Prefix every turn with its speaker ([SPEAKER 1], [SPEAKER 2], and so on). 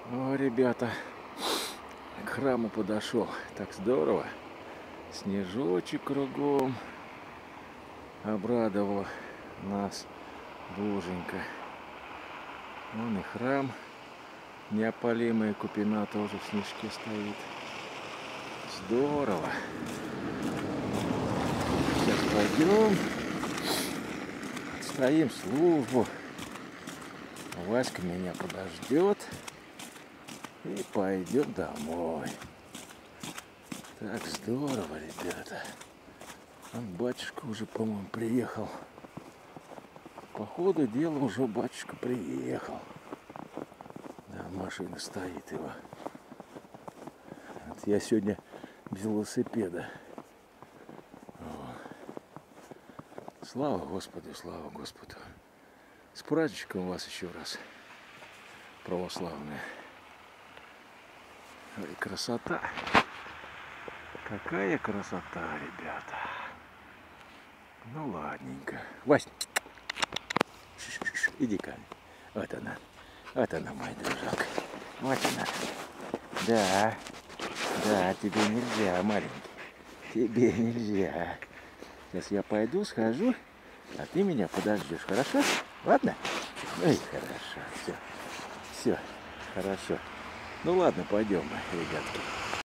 [SPEAKER 1] О, ребята, к храму подошел. Так здорово. Снежочек кругом. Обрадовал нас боженька. Вон и храм. Неопалимая Купина тоже в снежке стоит. Здорово. Сейчас пойдем. Отстоим службу. Васька меня подождет. И пойдем домой. Так здорово, ребята. Вон батюшка уже, по-моему, приехал. По ходу дела уже батюшка приехал. Да, машина стоит его. Вот я сегодня без велосипеда. Слава Господу, слава Господу. С праздничком вас еще раз, православная. Ой, красота. Какая красота, ребята. Ну ладненько. Вась, иди-ка. Вот она, мой дружок. Вот она. Да, тебе нельзя, маленький. Тебе нельзя. Сейчас я пойду, схожу, а ты меня подождешь, хорошо? Ладно? Ой, хорошо, все, хорошо. Ну ладно, пойдем, ребятки.